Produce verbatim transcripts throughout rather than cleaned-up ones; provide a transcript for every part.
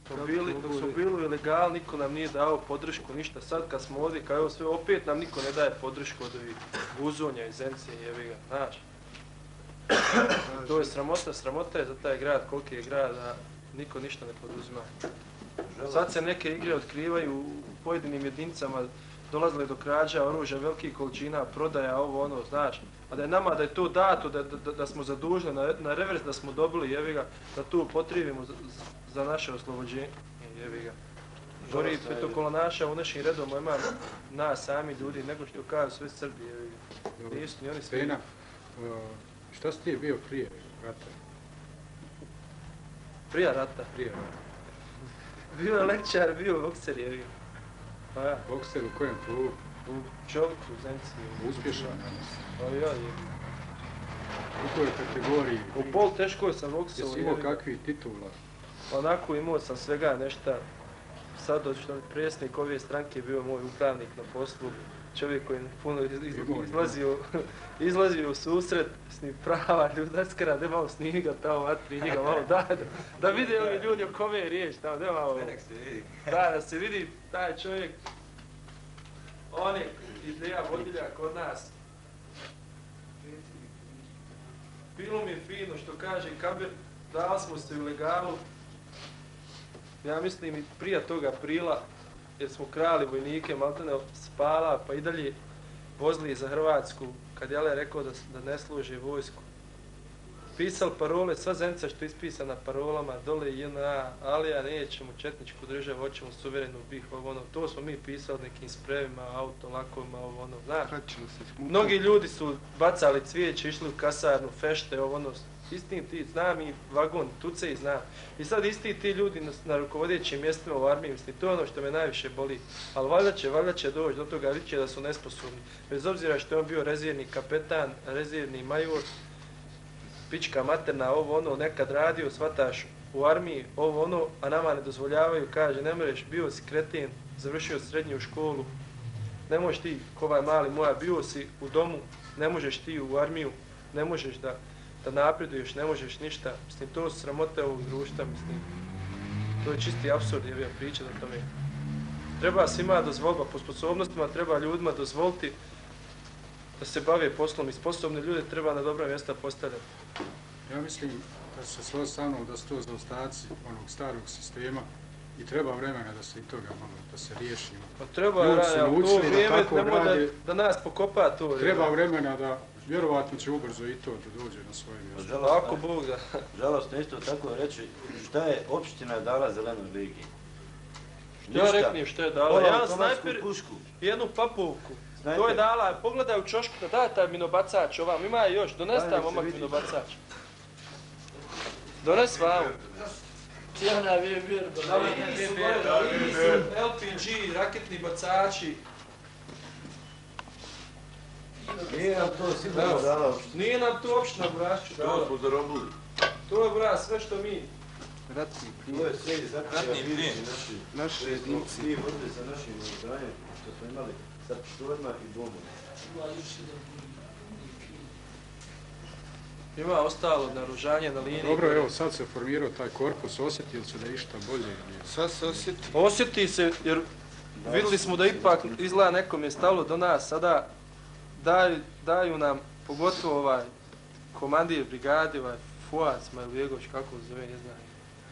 smo bili, dok smo bili u ilegal, niko nam nije dao podršku, ništa. Sad kad smo ovdje, kao evo sve, opet nam niko ne daje podršku od ovih Guzonja i Zence i jebi ga, znaš. To je sramota, sramota je za taj grad, koliki je grad, a niko ništa ne poduzima. Sad se neke igre otkrivaju u pojedinim jedinicama, dolazile do krađa oružja, velikih količina, prodaja, ovo ono, znaš. A da je nama, da je to dato, da, da, da smo zadužili na, na revers, da smo dobili, jevi ga, da tu upotrijebimo za, za naše oslobođenje, jevi ga. Gori petokolonaša u našim redovima ima nas sami ljudi, nego što kažu sve Srbi, jevi ga. Nisu ni oni svi. Pena, šta si ti bio prije rata? Prije rata? Prije rata. Bio je lekčar, bio bokser, jevi ga. Pa ja. Bokser u kojem klubu? U Čovku, u Zenci. Uspješan? Pa ja, jevi. U kojoj kategoriji? U pol teškoj sam boksao. Jesi imao kakvih titula? Onako imao sam svega nešto. Sad od što predsjednik ove stranke bio moj upravnik na poslu. Čovjek koji je puno izlazio, izlazio u susret s njim prava ljudaskara, da malo snimi ga tamo vatri, njega malo da, da, da vide ovi ljudi o kome je riječ tamo, da malo, da, da se vidi taj čovjek, on je ideja vodilja kod nas. Bilo mi je fino što kaže Kabir, dali smo se u legalu, ja mislim i prije toga aprila, jer smo krali vojnike, maltene spala, pa i dalje vozili za Hrvatsku, kad je rekao da, da ne služe vojsku. Pisali parole, sva Zenica što je ispisana parolama, dole J N A, Alija, nećemo četničku državu, hoćemo suverenu bih, ovo ono, to smo mi pisali nekim spremima, auto, lakovima, ovo ono, znaš. Mnogi ljudi su bacali cvijeće, išli u kasarnu, fešte, ovo ono, istim ti, znam i vagon, tuce i znam. I sad isti ti ljudi na, na rukovodećim mjestima u armiji, mislim, to je ono što me najviše boli. Ali valjda će, valjda će doći do toga, vidjet će da su nesposobni. Bez obzira što je on bio rezervni kapetan, rezervni major, pička materna, ovo ono, nekad radio, shvataš u armiji, ovo ono, a nama ne dozvoljavaju, kaže, ne mreš, bio si kreten, završio srednju školu, ne možeš ti, ko ovaj mali moja, bio si u domu, ne možeš ti u armiju, ne možeš da da napreduješ, ne možeš ništa. Mislim, to su sramote ovog društva, mislim. To je čisti apsurd, je ja pričat o tome. Treba svima dozvoliti, po sposobnostima treba ljudima dozvoliti da se bave poslom i sposobne ljude treba na dobra mjesta postavljati. Ja mislim da se složi sa mnom da su to zaostaci onog starog sistema i treba vremena da se i toga malo, da se riješimo. Pa treba, ljudi su naučili to vrijeme, da, nemoj da, da nas pokopa to. Treba je. Vremena da, vjerovatno će ubrzo i to da dođe na svoje mjesto. Ako Bog da. Žalostno isto tako reći, šta je opština dala Zelenoj ligi? Ja reknem što je dala, jedan snajper, jednu papovku. Snajper. To je dala, pogledaj u čošku, da daj taj minobacač ovam, ima je još, dones taj momak minobacač. Dones vam. Cijena je vir, L P G, raketni bacači. Nije nam to sigurno dala. Nije nam to opština, braću, dala. To smo zarobili. To je, bra, sve što mi. Ratni plin. To je sve ratni plin. Naši jedinci. Mi vodili sa našim odbrajem, što smo imali sa pištoljima i bombom. Ima ostalo naoružanje na liniji. Dobro, evo sad se formirao taj korpus, osjeti li se da je išta bolje? Sad se osjeti. Osjeti se, jer vidjeli smo da ipak izgleda nekom je stalo do nas, sada daju, daju nam, pogotovo ovaj komandir brigade, ovaj Fuad Smajlijegović, kako zove, ne znam.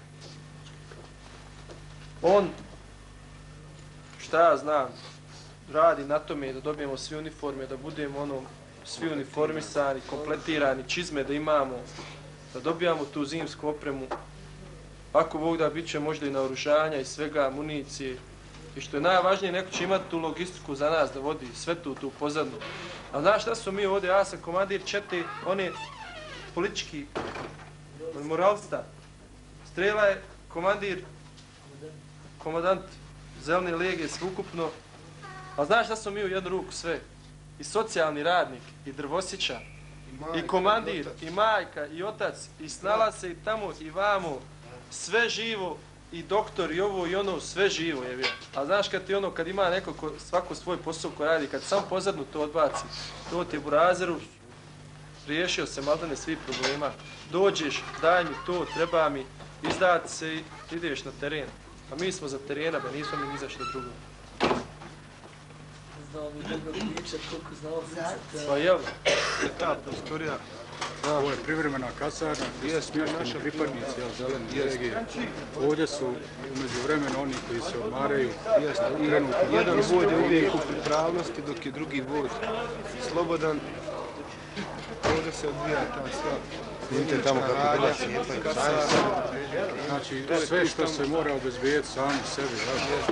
On, šta ja znam, radi na tome da dobijemo svi uniforme, da budemo ono, svi uniformisani, kompletirani, čizme da imamo, da dobijamo tu zimsku opremu. Ako Bog da, bit će možda i naoružanja i svega, municije. I što je najvažnije, neko će imati tu logistiku za nas da vodi sve tu, tu pozadnu. A znaš šta smo mi ovdje, ja sam komandir čete, on je politički moralista. Strela je komandir, komandant Zelene legije, sveukupno. A znaš šta smo mi u jednu ruku sve? I socijalni radnik, i drvosića, i, i komandir, i, i majka, i otac, i snala se i tamo, i vamo, sve živo, i doktor, i ovo, i ono, sve živo je vjer. A znaš kad ti ono, kad ima neko ko svako svoj posao ko radi, kad sam pozadnu to odbaci, to ti je burazeru, riješio se maldane svi problema, dođeš, daj mi to, treba mi, izdati se i ideš na teren. A mi smo za terena, ba nismo mi ni za što drugo. Znao mi dobro pričat koliko znao pričat. Pa jel? Je ta prostorija, Ovo je privremena kasarna gdje su Jest, smješteni naša pripadnici jel, zelene Jest. regije. Ovdje su umeđu vremena oni koji se odmaraju. jeste, i Trenutno. jedan vod je uvijek u pripravnosti, dok je drugi vod slobodan. Ovdje se odvija ta sva Vidite tamo kako radnja, bila svijetla i kasarna. Znači sve što se mora obezbijeti sami sebi. Jel?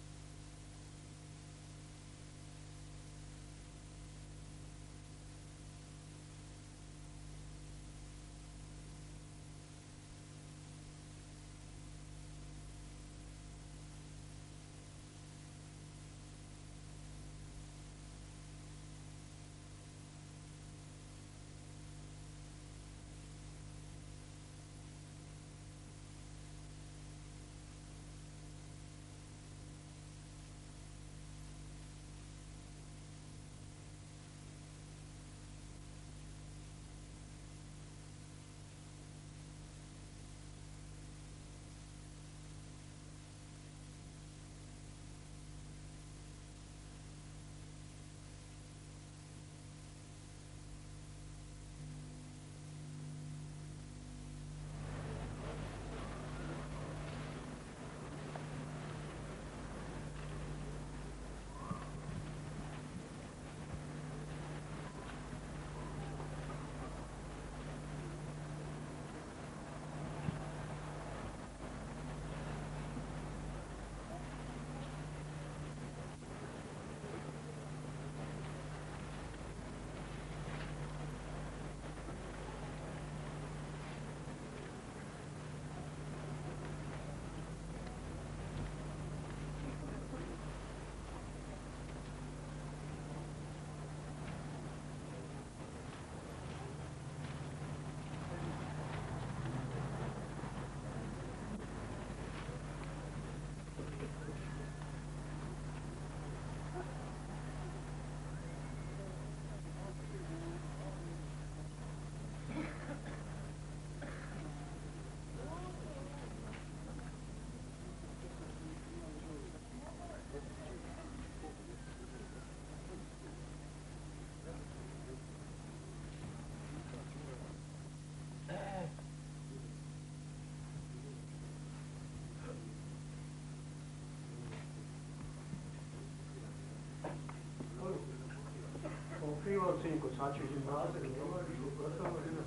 Krivo cinco, znači gimnaze, nema više, gotovo ima.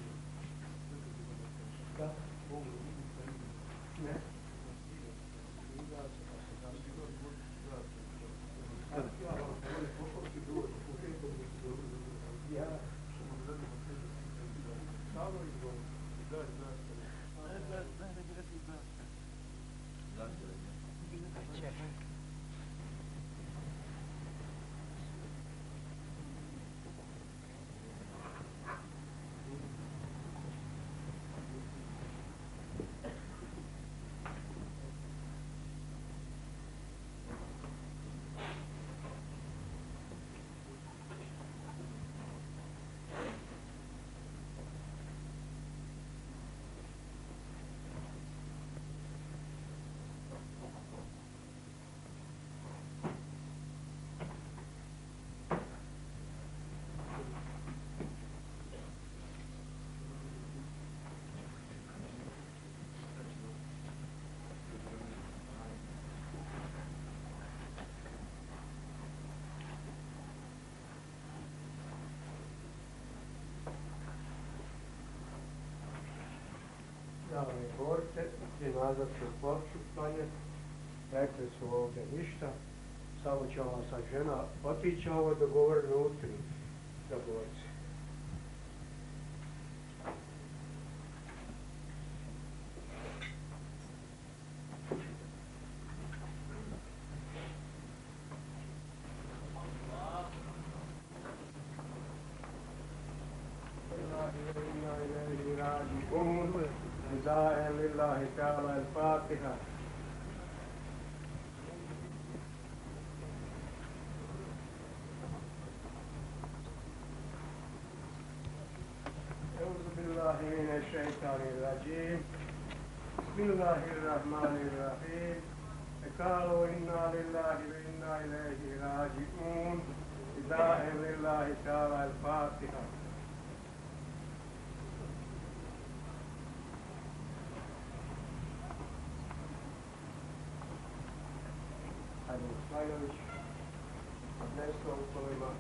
Da? Ne. Ja. Samo izvoli. Da, da. Javne borce, dženaza će u ploču klanjati, rekli su ovdje ništa, samo će ova sad žena otići ovo dogovoreno utri za borce. نداء لله تعالى الفاتحة. أعوذ بالله من الشيطان الرجيم. Bismillahirrahmanirrahim. قالوا إنا لله وإنا إليه راجعون. إله لله تعالى الفاتحة. Hajde, Slajnović, nešto u kolima.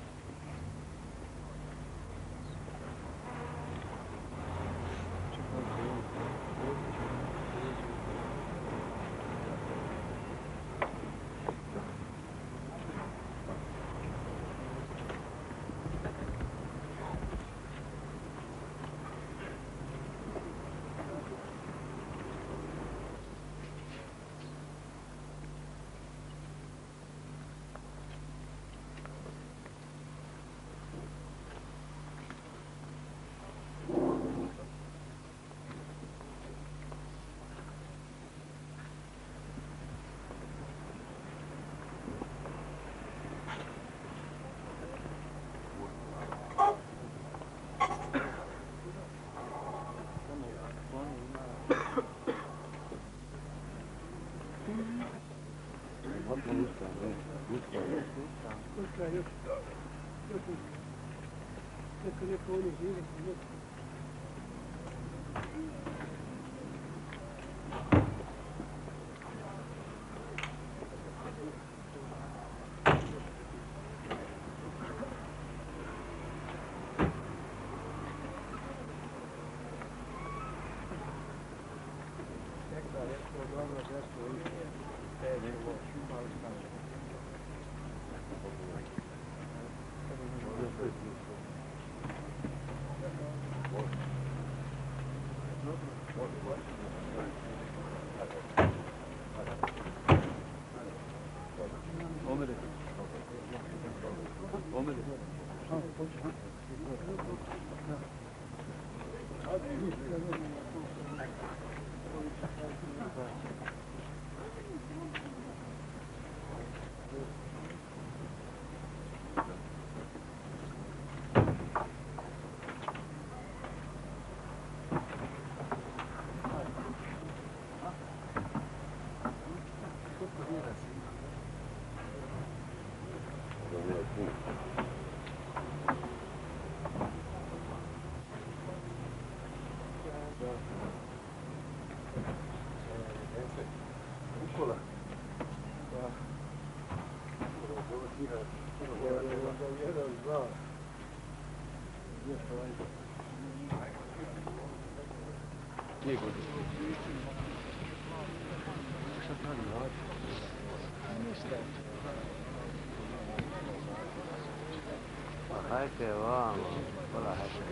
Hajde vamo, pola hajde.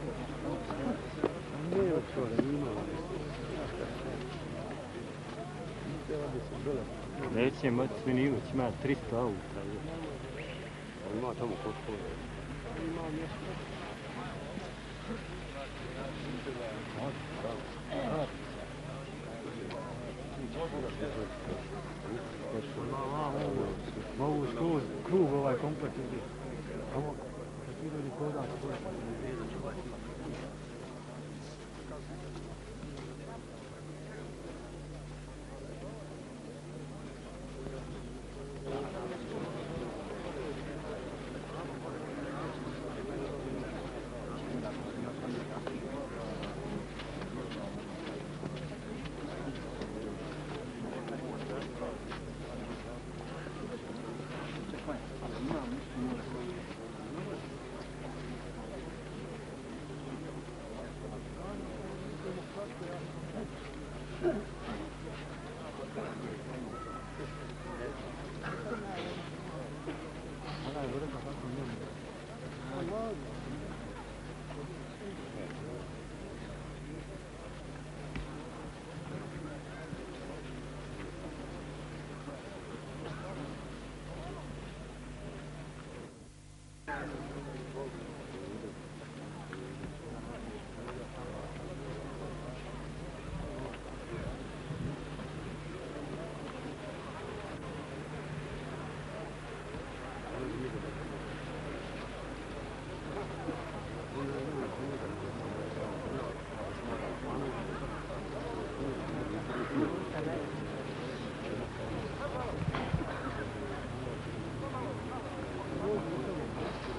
Neće moći Svenilović, ima tristo auta. Ima tamo koliko. Ima mjesto. Mogu skroz krug ovaj kompleks. Ovo, kad ti ljudi kodan, to je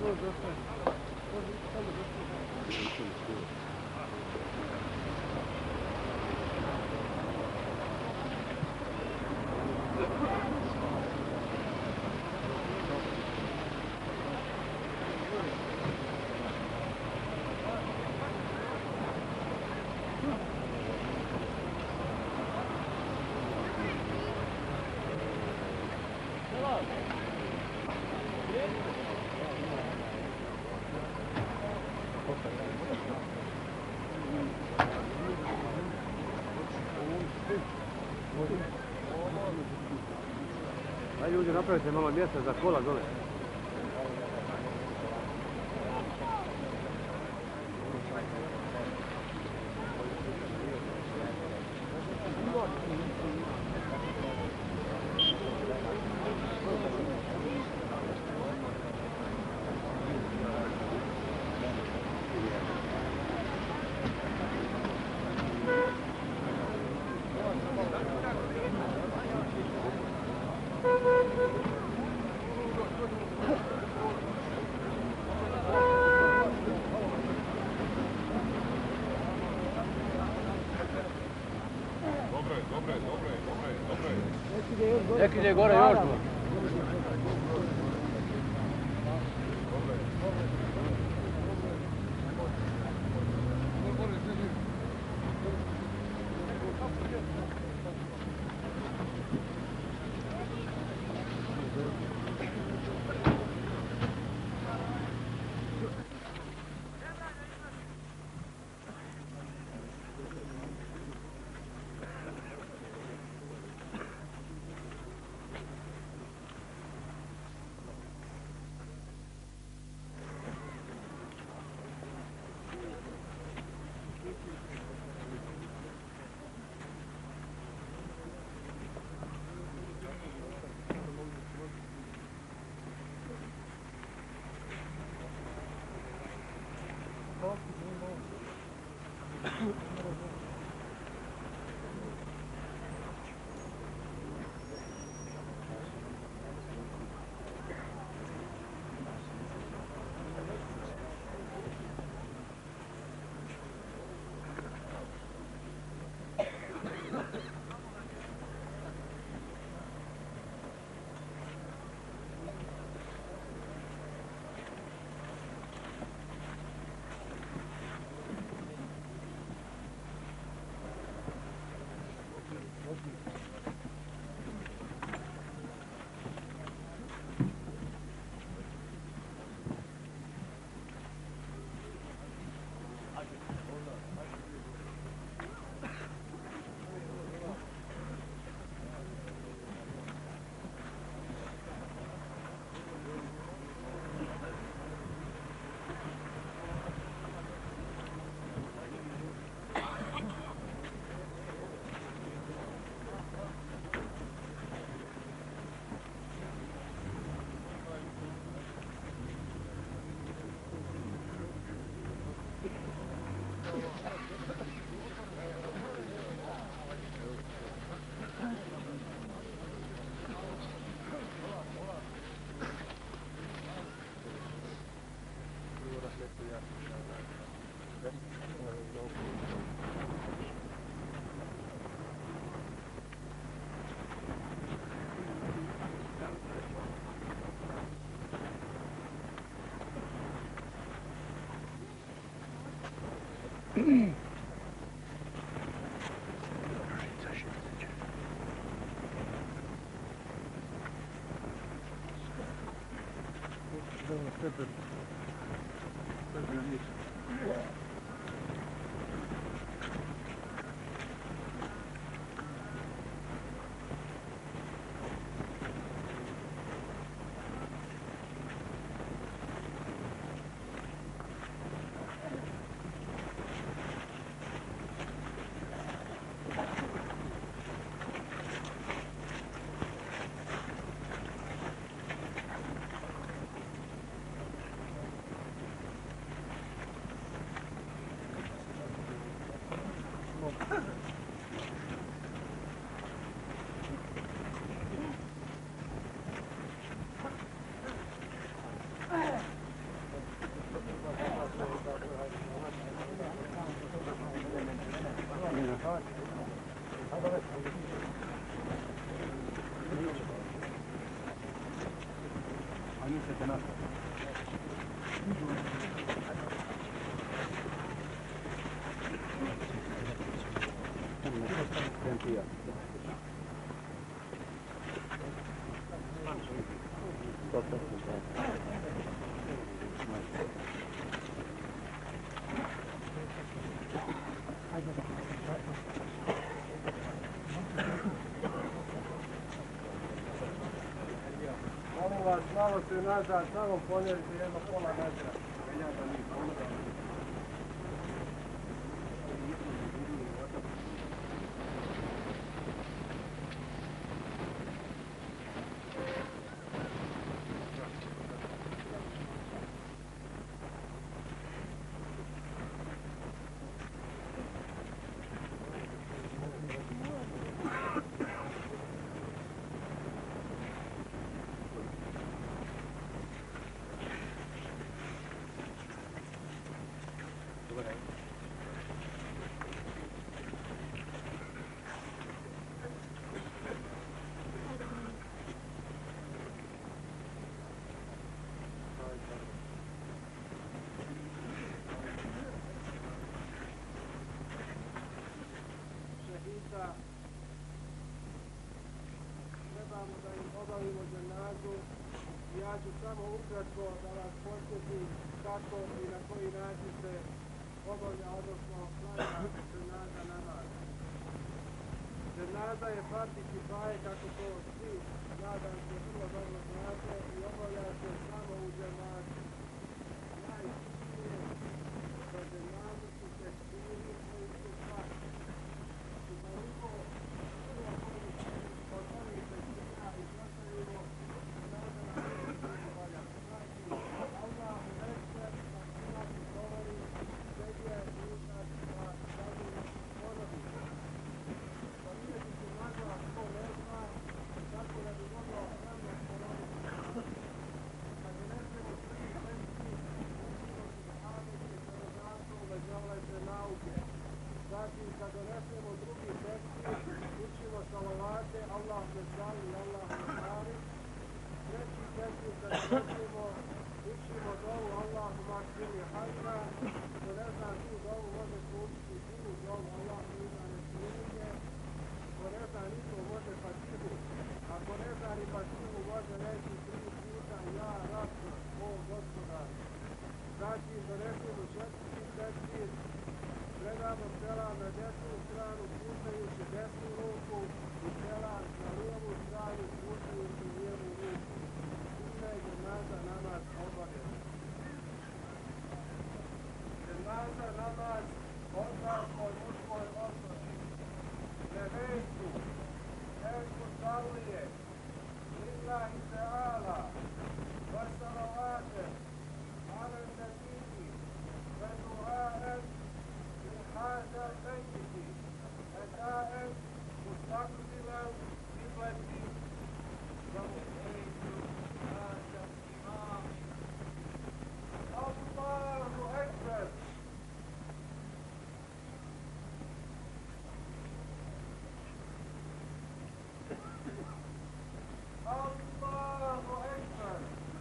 Daj ljudi, napravite malo mjesta za kola dole. Nek ide gore još. A niste nastavili. Sentija. Molim vas, malo se nazad, samo ponijete jedno pola metra. Trebamo da im obavimo dženazu. Ja ću samo ukratko da vas podsjetim kako i na koji način se obavlja, odnosno klanja dženaza namaz. Dženaza je fardi kifaje, kako to svi nadam se vrlo dobro znate, i obavlja se samo u džematu. Najčešće za dženazu su tekstili koji su fardi. Ukoliko prvo od ovih tekstila izglasavimo dženaza na koji obavlja. Znači, Allah u večer na sunatu govori sedje učak na zadnjih ponovima. Pominjati ću naglas ko ne zna, tako da bi mogao pravno ponoviti. Kad donesemo prvi teksti, učimo subhanike, sarazanstvo, uveđavajte nauke. Zatim, kad donesemo drugi teksti, učimo salavate, Allah me sali, Allah me sali. Treći teksti, kad donesemo, učimo dovu, Allah makfiri hajra. Ko ne zna tu dovu, može učiti tu dovu, Allah mi ima nesmijenike. Ko ne zna niko, može fatihu. Ako ne zna ni fatihu, može reći tri puta, ja, rab, o gospodar. Znači, donesemo četvrti teksti, predamo selam na desnu stranu, puštajući desnu ruku, i selam na lijevu stranu, puštajući lijevu ruku. Time je dženaza namaz obavljen. Dženaza namaz odmah od muškoj osobi. Nevejstu, evku salije, lillahi teala, vasalavate, ala nebiji, veduhaen, هذا بيتي أداء مستقبلا قبلتي ومحيط هذا الإمام الله أكبر. الله أكبر.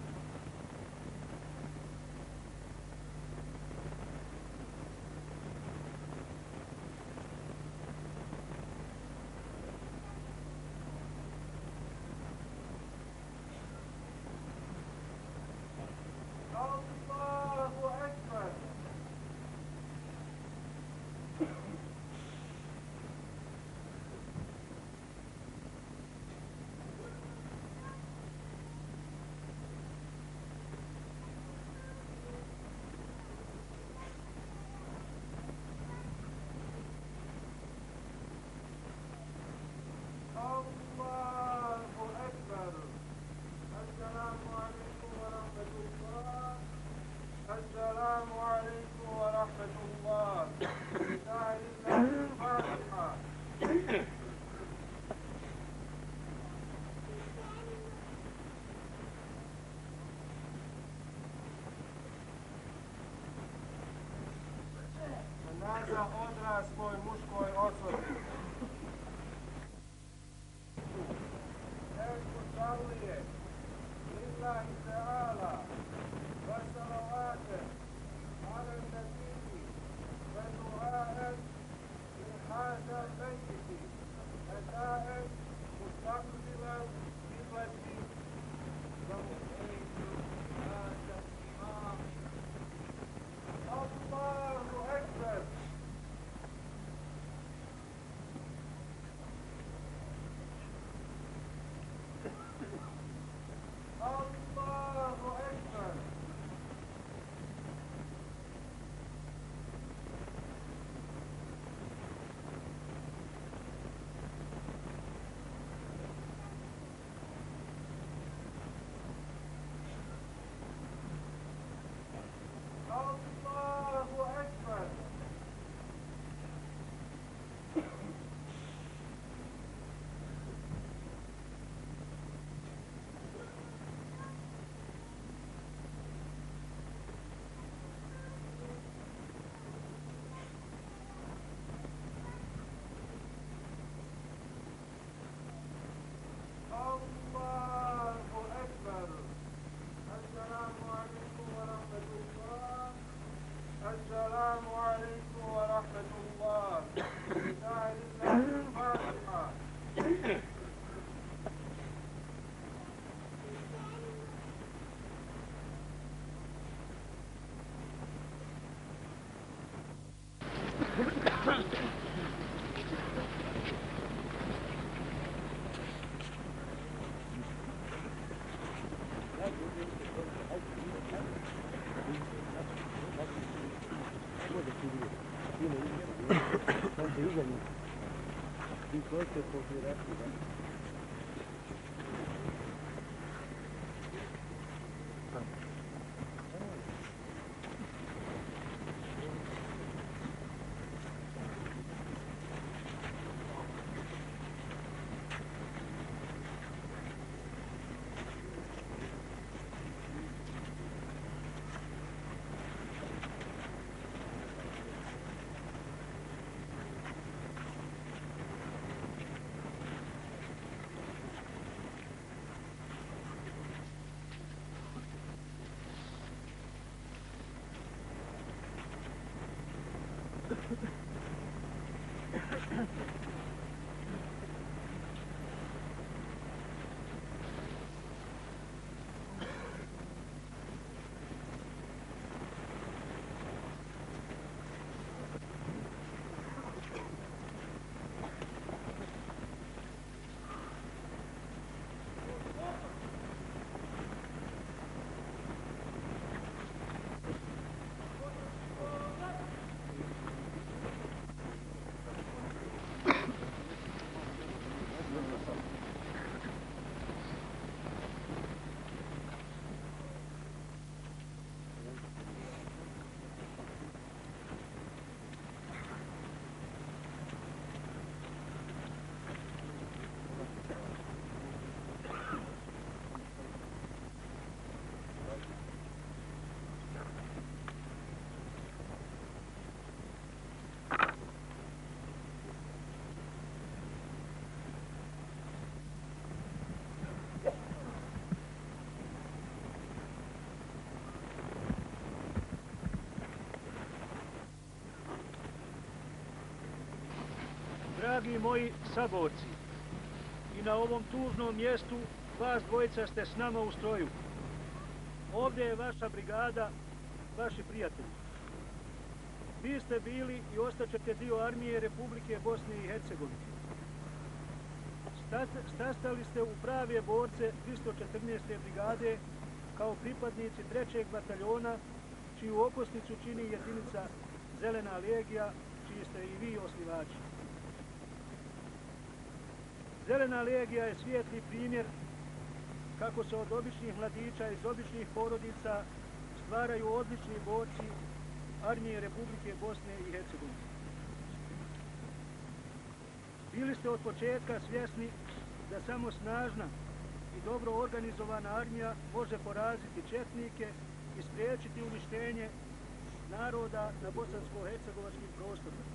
السلام عليكم ورحمة الله. بسم الله الفاتحة. Dženaza odrasloj muškoj osobi. Evku salije, lillahi teala. Izvolite pobirati, da. Dragi moji saborci, i na ovom tužnom mjestu vas dvojica ste s nama u stroju. Ovdje je vaša brigada, vaši prijatelji. Vi ste bili i ostaćete dio armije Republike Bosne i Hercegovine. Stasali ste u prave borce dvjesto četrnaeste brigade kao pripadnici trećeg bataljona, čiju okosnicu čini jedinica Zelena legija, čiji ste i vi osnivači. Zelena legija je svijetli primjer kako se od običnih mladića iz običnih porodica stvaraju odlični borci armije Republike Bosne i Hercegovine. Bili ste od početka svjesni da samo snažna i dobro organizovana armija može poraziti četnike i spriječiti uništenje naroda na bosansko-hercegovačkim prostorima.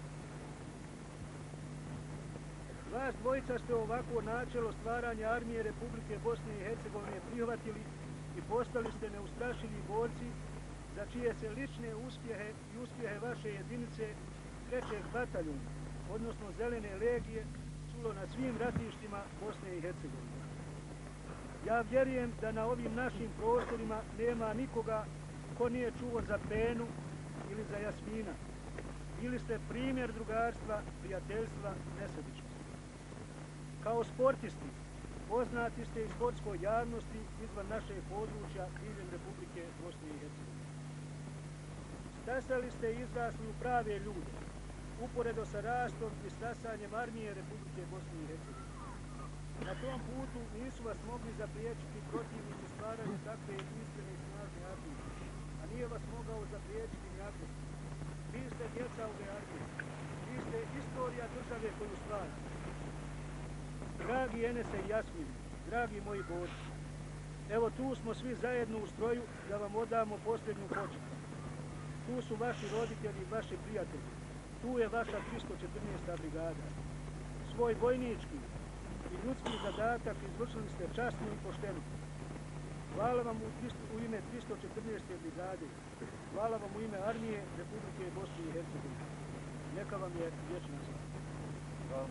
Vas dvojica ste ovako načelo stvaranja armije Republike Bosne i Hercegovine prihvatili i postali ste neustrašivi borci za čije se lične uspjehe i uspjehe vaše jedinice trećeg bataljuna, odnosno Zelene legije, čulo na svim ratištima Bosne i Hercegovine. Ja vjerujem da na ovim našim prostorima nema nikoga ko nije čuo za Penu ili za Jasmina. Bili ste primjer drugarstva, prijateljstva, nesebičnosti. Kao sportisti, poznati ste i sportskoj javnosti izvan našeg područja diljem Republike Bosne i Hercegovine. Stasali ste i izrasli u prave ljude, uporedo sa rastom i stasanjem armije Republike Bosne i Hercegovine. Na tom putu nisu vas mogli zapriječiti protivnici stvaranja takve jedinstvene i snažne armije, a nije vas mogao zapriječiti ni agresor. Vi ste djeca ove armije, vi ste istorija države koju stvarate. Dragi Enese i Jasmine, dragi moji borci, evo tu smo svi zajedno u stroju da vam odamo posljednju počast. Tu su vaši roditelji i vaši prijatelji, tu je vaša tristo četrnaesta brigada. Svoj vojnički i ljudski zadatak izvršili ste časno i pošteno. Hvala vam u, u ime tristo četrnaeste brigade, hvala vam u ime armije Republike Bosne i Hercegovine. Neka vam je vječna slava.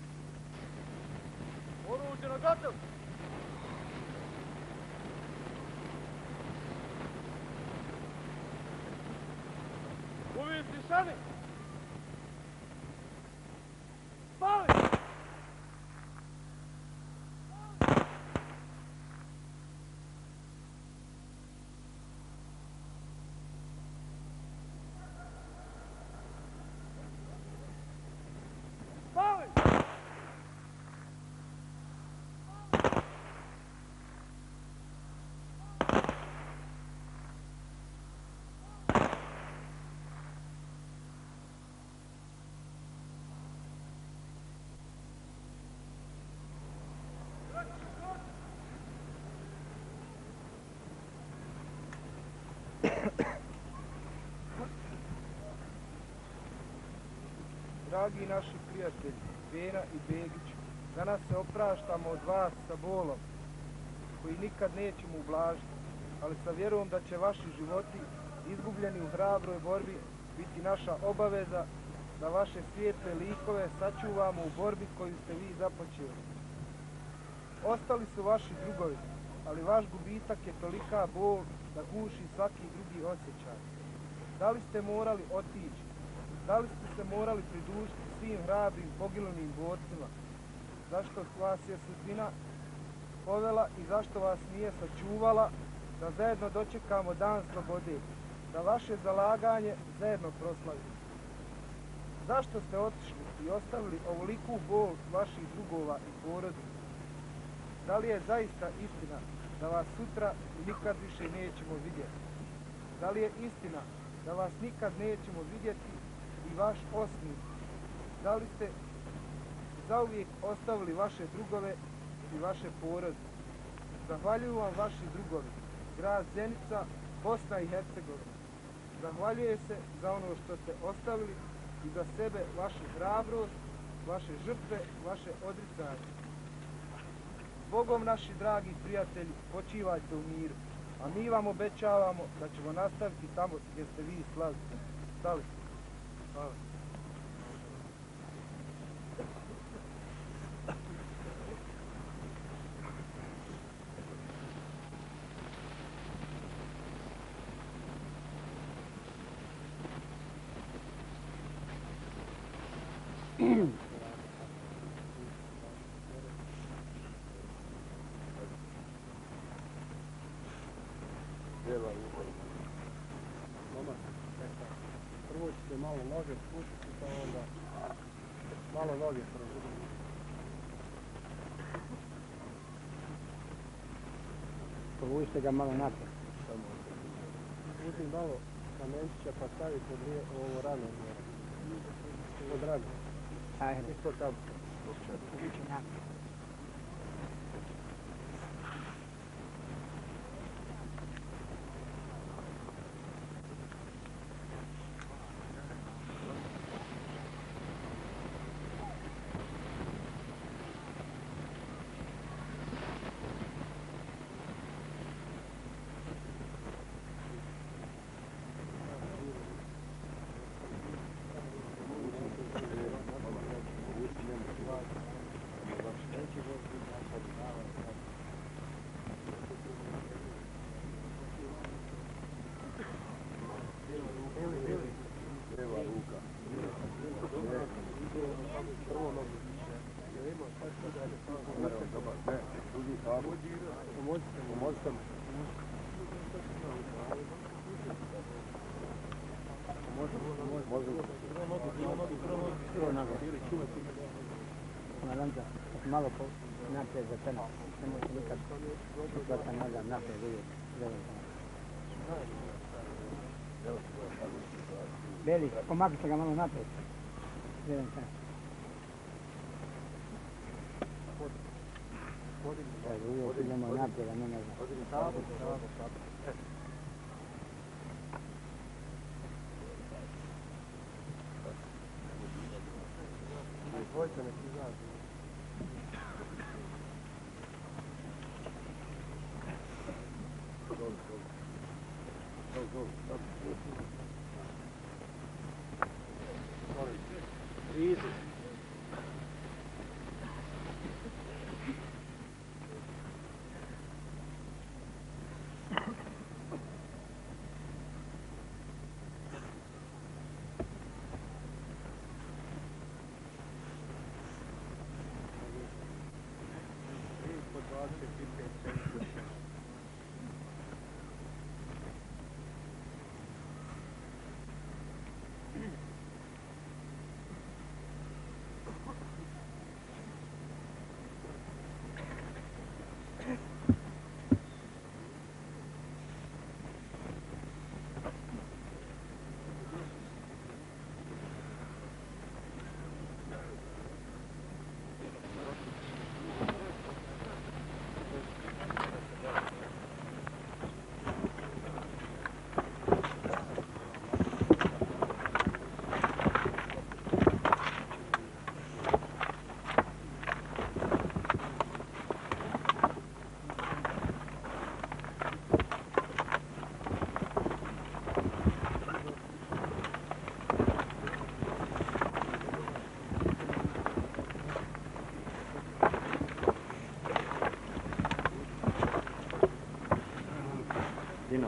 Oruđe na gotov! Uvijesti sani! Pali! Pali! Dragi naši prijatelji, Bena i Begić, danas se opraštamo od vas sa bolom, koji nikad nećemo ublažiti, ali sa vjerom da će vaši životi, izgubljeni u hrabroj borbi, biti naša obaveza da vaše svijetle likove sačuvamo u borbi koju ste vi započeli. Ostali su vaši drugovi, ali vaš gubitak je tolika bol da guši svaki drugi osjećaj. Da li ste morali otići? Da li ste se morali pridružiti svim hrabrim poginulim borcima? Zašto vas je sudbina povela i zašto vas nije sačuvala da zajedno dočekamo dan slobode, da vaše zalaganje zajedno proslavimo? Zašto ste otišli i ostavili ovoliku bol vaših drugova i porodica? Da li je zaista istina da vas sutra nikad više nećemo vidjeti? Da li je istina da vas nikad nećemo vidjeti i vaš osmijeh? Da li ste zauvijek ostavili vaše drugove i vaše porodice? Zahvaljuju vam vaši drugovi, grad Zenica, Bosna i Hercegovina. Zahvaljuje se za ono što ste ostavili i za sebe vašu hrabrost, vaše žrtve, vaše odricanje. Bogom naši dragi prijatelji, počivajte u miru, a mi vam obećavamo da ćemo nastaviti tamo gdje ste vi stali. Stali. Hvala. Prvo ćete malo noge spustiti, pa onda malo noge prvo. Povučite ga malo naprijed. Uzmi malo kamenčića pa stavite ovo rano. Od rano. Ajde. Isto tamo. Povuči naprijed. Malo po naprijed za tebe, ne možete nikad uplata noga naprijed uvijek. Beli, pomaknite ga malo naprijed. Jedan sam. Uvijek idemo naprijed, a ne ne znam. Dvojte neki zađe. Easy.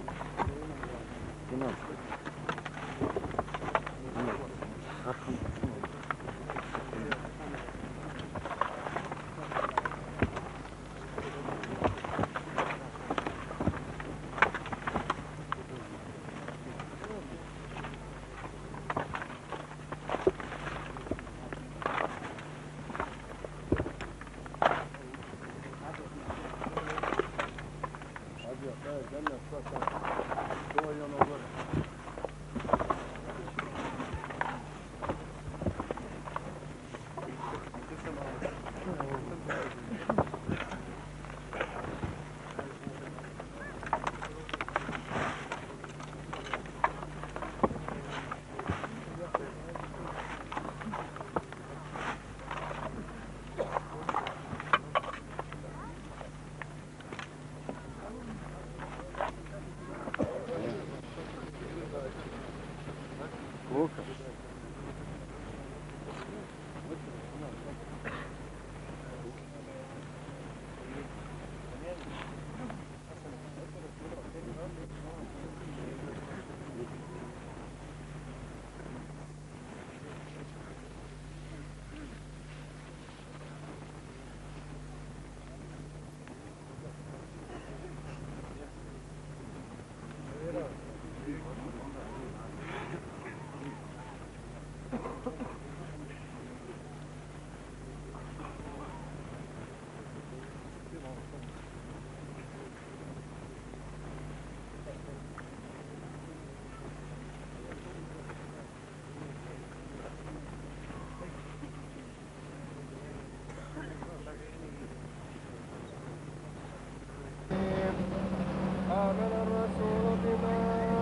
آمن الرسول بما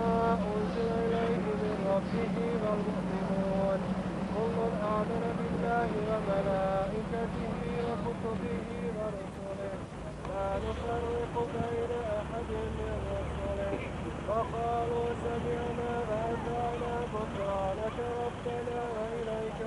أنزل إليه من ربه والمؤمنون كل آمن بالله وملائكته وكتبه ورسله لا نفرق بين أحد من رسله وقالوا سمعنا وأطعنا غفرانك ربنا وإليك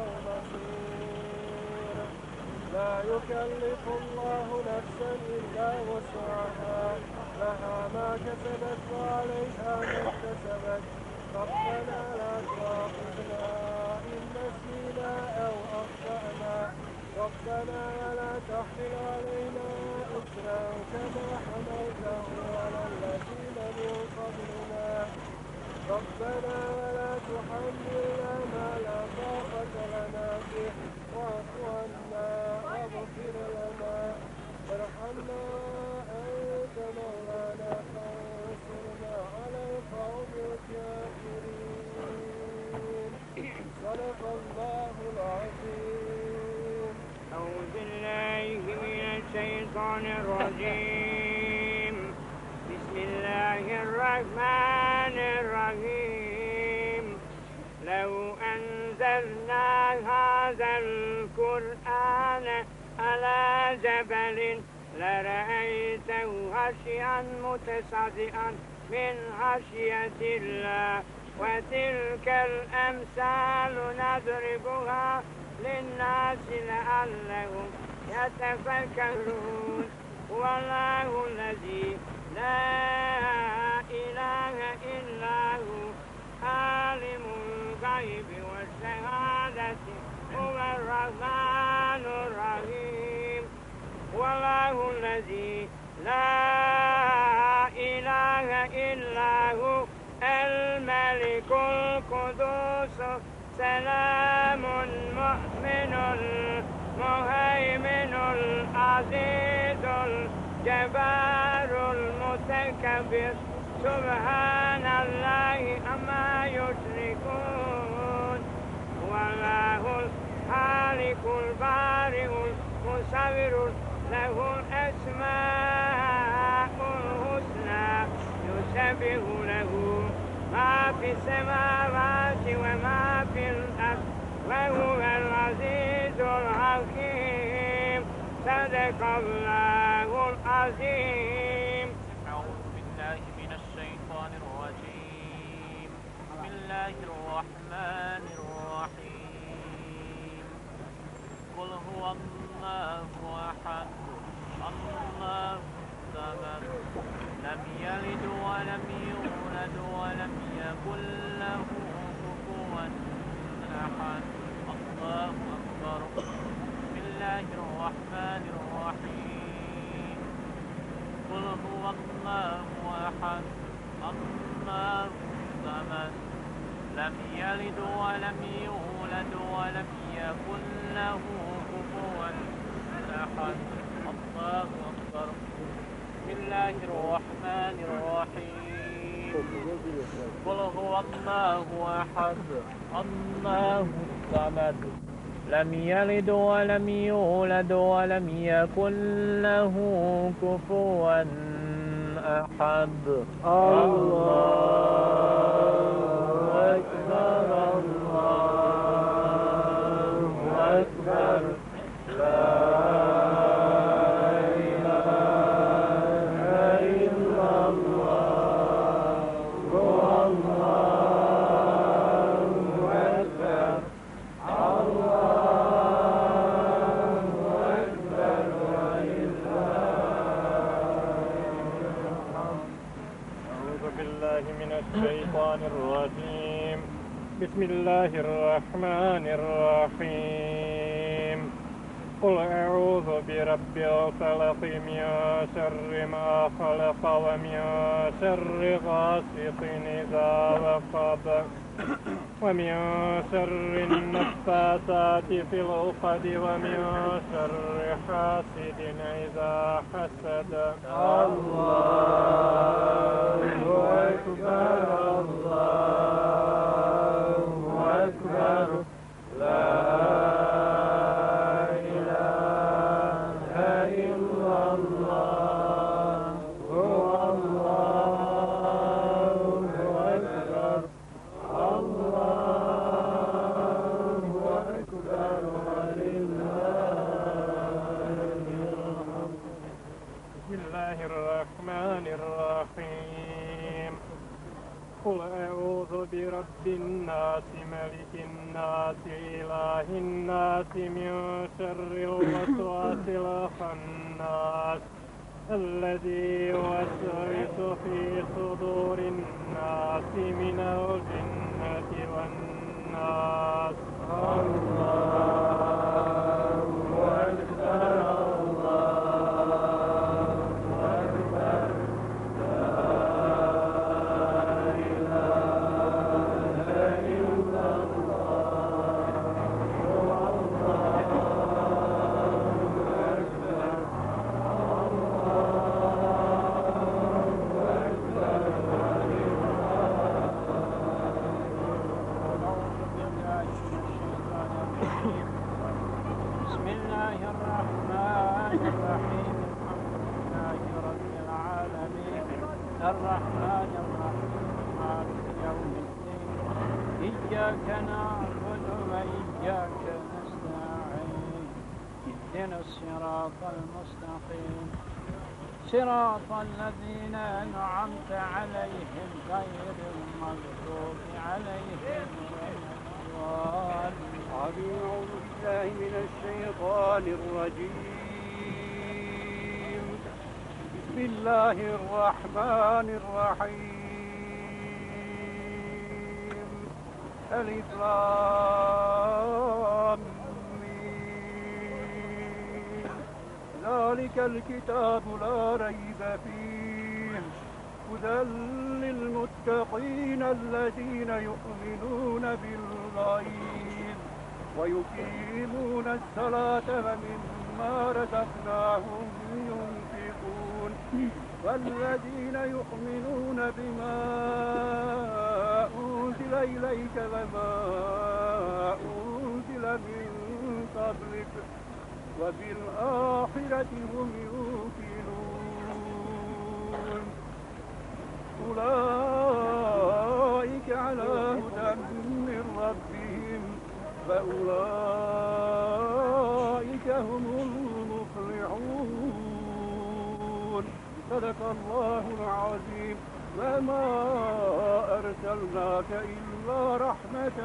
المصير لا يكلف الله نفسا إلا وسعها لها ما كسبت وعليها ما اكتسبت ربنا لا تؤاخذنا إن نسينا أو أخطأنا ربنا ولا تحمل علينا إصرا كما حملته على الذين من قبلنا ربنا ولا تحملنا ما لا طاقة لنا به واعف عنا واغفر لنا وارحمنا أنت مولانا فانصرنا على القوم الكافرين صدق الله العظيم. أعوذ بالله من الشيطان الرجيم بسم الله الرحمن الرحيم لو أنزلنا هذا القرآن على جبل لرأيته خاشعا متصدعا من خشية الله وتلك الأمثال نضربها للناس لعلهم يتفكرون والله الذي لا إله إلا هو عالم الغيب والشهادة هو الرحمن الرحيم والله الذي لا إله إلا هو الملك القدوس سلام المؤمن المهيمن العزيز الجبار المتكبر سبحان الله عما يشركون والله الخالق البارئ المصور له الأسماء الحسنى يسبح له ما في السماوات وما في الأرض وهو العزيز الحكيم صدق الله العظيم. أعوذ بالله من الشيطان الرجيم بسم الله الرحمن الرحيم قل هو الله أحد الله الصمد لم يلد ولم يولد يكن له كفوا أحد. الله أكبر. بسم الله الرحمن الرحيم. قل هو الله أحد الله الصمد لم يلد ولم يولد ولم يكن له كفوا أحد. الله أكبر. بسم الله الرحمن الرحيم. قل هو الله أحد الله الصمد لم يلد ولم يولد ولم يكن له كفوا أحد. الله أكبر. الله أكبر. لا الشيطان الرجيم. بسم الله الرحمن الرحيم. قل أعوذ برب الفلق من شر ما خلق ومن شر غاسق إذا وقب ومن شر النفاثات في العقد ومن شر حاسد إذا حسد. الله أكبر. الله أكبر. لا إله إلا الله. الله أكبر. الله أكبر ولله الحمد. بسم الله الرحمن الرحيم. قل أعوذ برب الناس ملك الناس إله الناس من شر الوسواس الخناس الذي يوسوس في صدور الناس من الجنة والناس. الله أكبر. بسم الله الرحمن الرحيم. الحمد لله رب العالمين الرحمن الرحيم مالك يوم الدين. إياك نعبد وإياك نستعين. اهدنا الصراط المستقيم صراط الذين أنعمت عليهم غير المغضوب عليهم ولا الضالين. أعوذ بالله من الشيطان الرجيم. بسم الله الرحمن الرحيم. ألف لام ميم. ذلك الكتاب لا ريب فيه هدى للمتقين الذين يؤمنون بالغيب ويقيمون الصلاة ومما رزقناهم ينفقون والذين يؤمنون بما أنزل إليك وما أنزل من قبلك وبالآخرة هم يوقنون أولئك على هدى من ربهم فأولئك هم المفلحون. صدق الله العظيم. وما أرسلناك إلا رحمة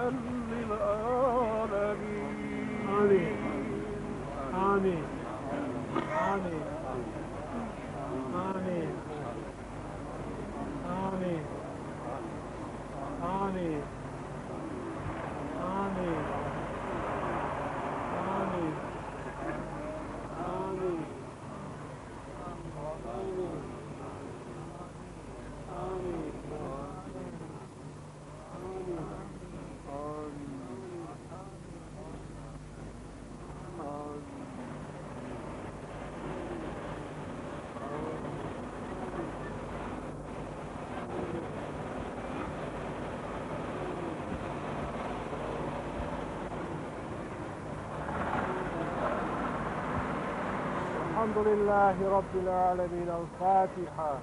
للعالمين. آمين آمين آمين آمين آمين الحمد لله رب العالمين. الفاتحة.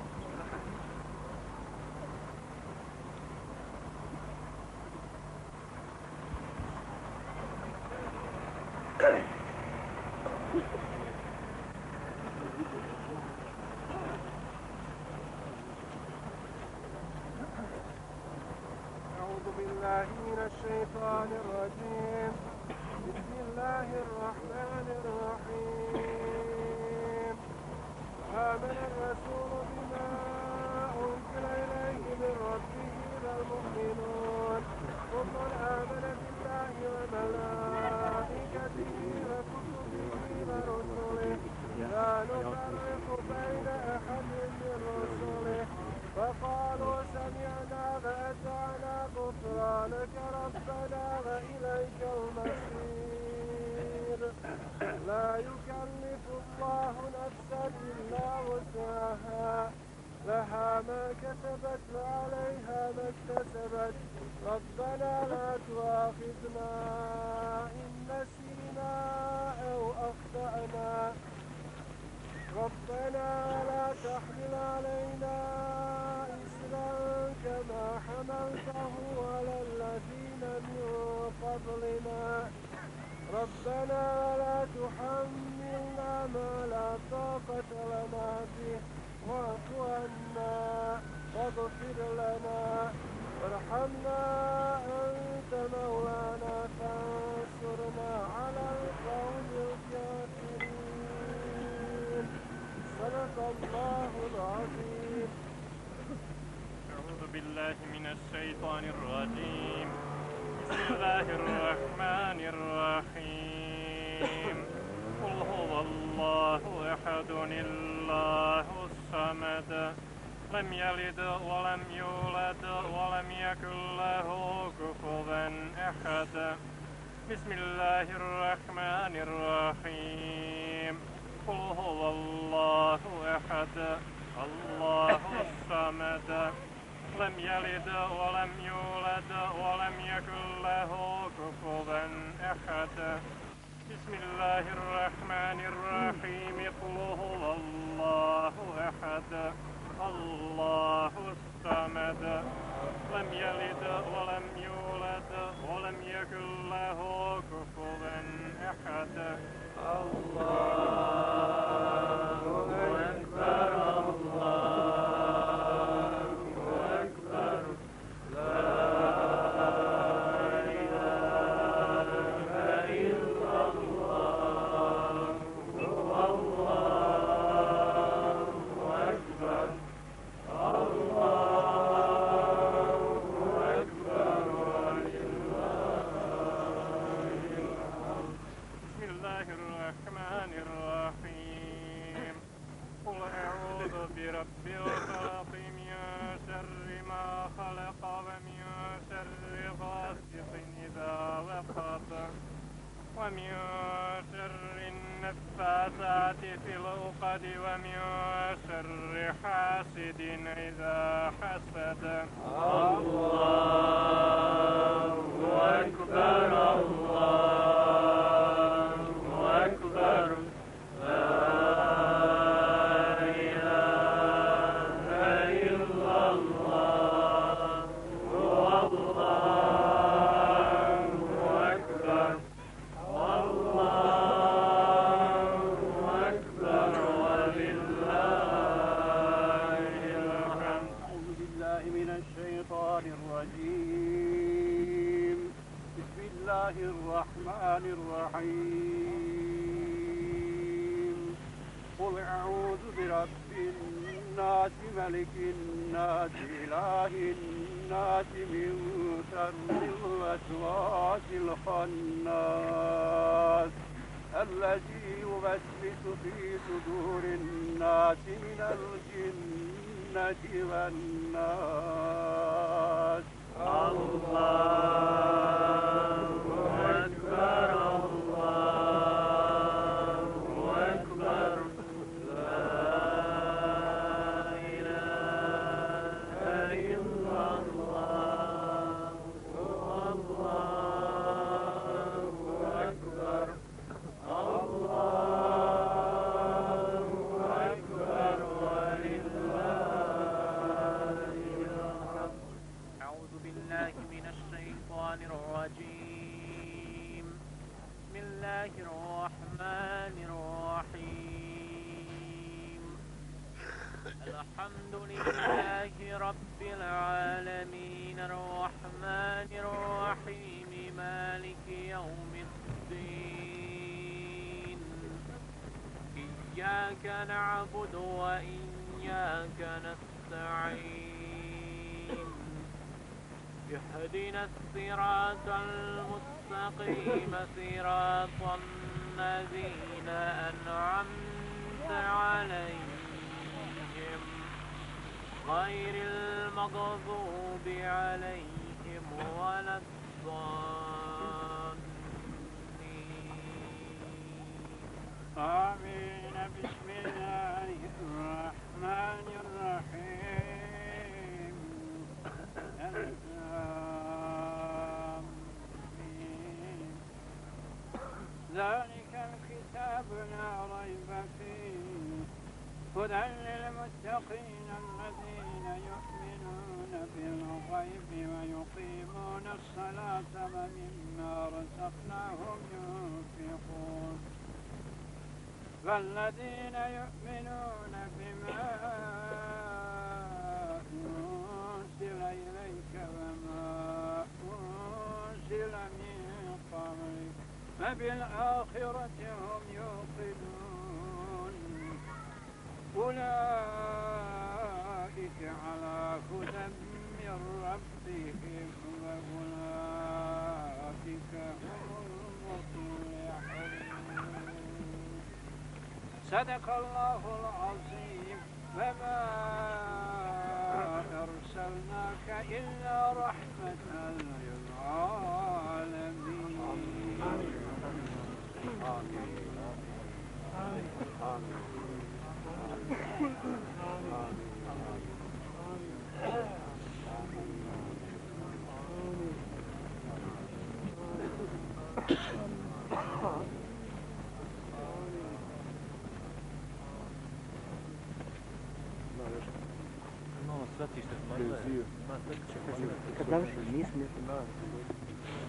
أعوذ بالله من الشيطان الرجيم. بسم الله الرحمن الرحيم. آمن الرسول بما أنزل إليه من ربه والمؤمنون كل آمن بالله وملائكته وكتبه ورسله لا نفرق بين أحد من رسله فقالوا سمعنا وأطعنا غفرانك ربنا وإليك المصير. لا يكلف الله نفسا إلا وسعها لها ما كسبت وعليها ما اكتسبت. ربنا لا تؤاخذنا إن نسينا أو أخطأنا. ربنا لا تحمل علينا إصرا كما حملته على الذين من قبلنا. ربنا لا تحملنا ما لا طاقة لنا به واعف عنا واغفر لنا وارحمنا أنت مولانا فانصرنا على القوم الكافرين. صدق الله العظيم. أعوذ بالله من الشيطان الرجيم. بسم الله الرحمن الرحيم. قل هو الله أحد الله الصمد لم يلد ولم يولد ولم يكن له كفوا أحد. بسم الله الرحمن الرحيم. قل هو الله أحد الله الصمد لم يلد ولم يولد ولم يكن له كفوا أحد. بسم الله الرحمن الرحيم. قل هو الله أحد الله الصمد لم يلد ولم يولد ولم يكن له كفوا أحد. الله أكبر. الله أكبر. لا إله إلا الله. الله أكبر. الله أكبر ولله الحمد. بسم الله الرحمن الرحيم. قل أعوذ برب الفلق من شر ما خلق ومن شر غاسق إذا وقب ومن شر النفاثات في العقد ومن شر حاسد إذا حسد. الله أكبر. الله أكبر. لا إله إلا الله. الله أكبر. الله أكبر ولله الحمد. أعوذ بالله من الشيطان الرجيم. بسم الله الرحمن الرحيم. قل أعوذ برب الناس ملك الناس إله الناس من شر الوسواس الخناس الذي يوسوس في صدور الناس من الجنة والناس. الله أكبر. الله أكبر. لا إله إلا الله. الله أكبر. الله الحمد لله رب العالمين الرحمن الرحيم مالك يوم الدين إياك نعبد وإياك نستعين اهدنا الصراط المستقيم صراط الذين أنعمت عليهم غير المغضوب عليهم ولا الضالين آمين. بسم الله الرحمن الرحيم. آمين. ذلك الكتاب لا ريب فيه هدى للمتقين الذين يؤمنون بالغيب ويقيمون الصلاة ومما رزقناهم ينفقون والذين يؤمنون بما أنزل إليك وما أنزل من قبلك وبالآخرة هم يوقنون أولئك على هدى من ربهم وأولئك هم المفلحون. صدق الله العظيم. وما أرسلناك إلا رحمة للعالمين. Kad završi, nisam još.